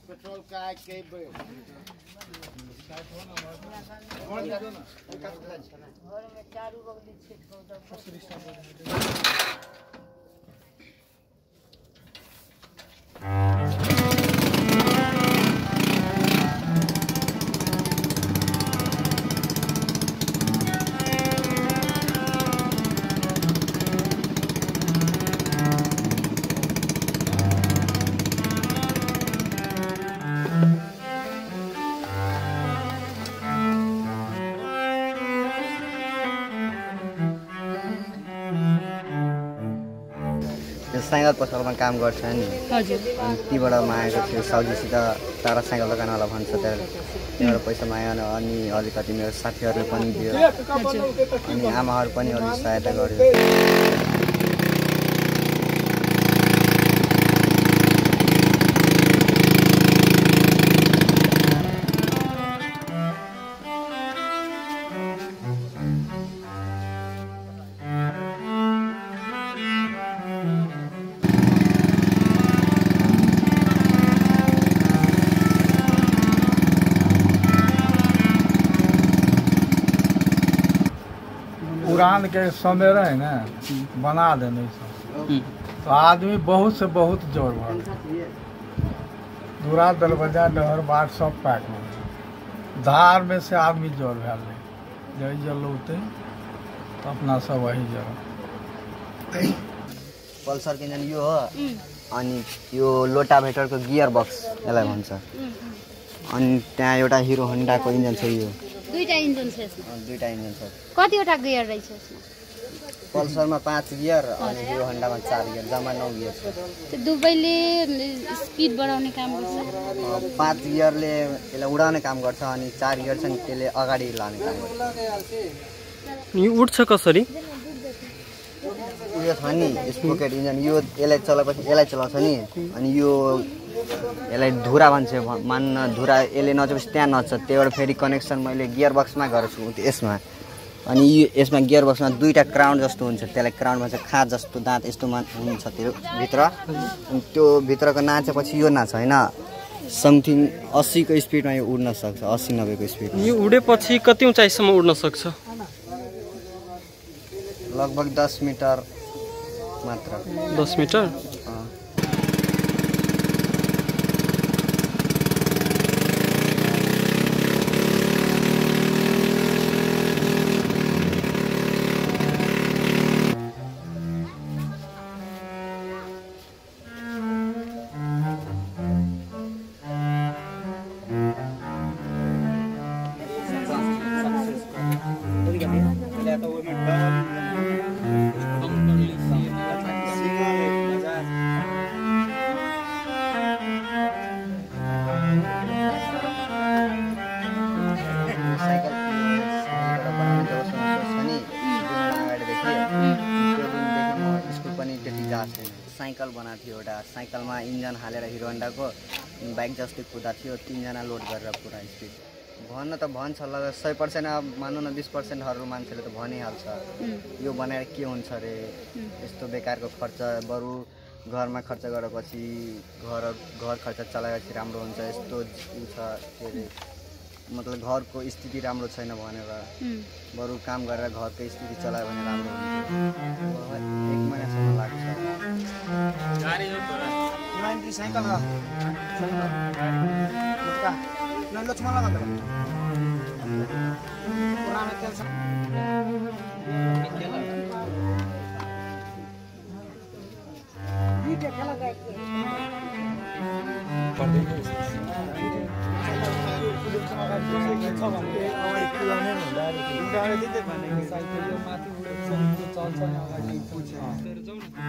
petrol का के घर में चारू बगली छीट को साइकल पसलमा काम गर्छ नि हजुर अनि तीबाट मागेको थियो साउजीसित तारा साइकल दोकानवाला भन्छ त्यहाँबाट पैसा माग्यो अनि अलिकति मेरो साथीहरूले पनि दियो अनि आमाहरू पनि अलि सहायता गर्यो पुरान के समय रहे ना बना देने तो आदमी बहुत से बहुत जोर भर दूरा दरवाजा डहर बाट सब पैक हो धार में से आदमी जोर भैल जय जलते तो अपना सब वही जल पल्सर के इंजन यो हो अनि यो लोटाभेटरको गियर बक्स यसलाई भन्छ अनि त्यहाँ एउटा हिरो होन्डाको इन्जन छ यो दुईटा इन्जिन छ यसमा दुईटा इन्जन छ कतिवटा गियर रहेछ यसमा पल्सरमा 5 गियर अनि हिरो होन्डामा 4 गियर जम्मा 9 गियर छ त्यो दुवैले स्पिड बढाउने काम गर्छ 5 गियरले यसलाई उडाउने काम गर्छ अनि 4 गियर छ नि त्यसले अगाडि लाने काम गर्छ यो उड्छ कसरी यो छ नि स्पोकेट इन्जन यो यसलाई चलाएपछि यसलाई चलाउँछ नि अनि यो यसलाई धुरा भन्छ मान्न धुरा यसले नचेपछि त्यहाँ नच्छ त्यहीबाट फेरि कनेक्सन मैले गियर बक्समा गरेछु यसमा अनि यो यसमा गियर बक्समा दुईटा क्राउन जस्तो हुन्छ त्यसलाई क्राउन भन्छ खाँच जस्तो दाँत यस्तोमा हुन्छ त्यो भित्र अनि त्यो भित्रको नाचेपछि यो नाच होइन समथिङ 80 को स्पिडमा यो उड्न सक्छ 80-90 को स्पिड यो उडेपछि कति उचाइसम्म उड्न सक्छ लगभग 10 मिटर मात्र 10 मिटर साइकल बनाएको थियो एउटा साइकलमा इन्जन हालेर हिरो होन्डाको बाइक जस्तै कुदा थियो 3 जना लोड गरेर पुरा स्पिड भन्न त भन्छ ल 100% अब मान्नु न 20% हरू मान्छेले त भनिहाल्छ यो बनाएर के हुन्छ रे यस्तो बेकारको खर्च बरु घरमा खर्च गरेपछि घर खर्च चलाएपछि राम्रो हुन्छ यस्तो छ के रे मतलब घरको स्थिति राम्रो छैन भनेर बरु काम गरेर घरको स्थिति चलायो भने राम्रो हुन्छ 1 महिनासम्म लाग्छ गाडी जो तोरा नाइन्टी साइकल हो का न लक्ष्मण लगा दे पुराना तेल ये खेला गया पर दे साइकल यो माथि उडेछ चल्छ अगाडि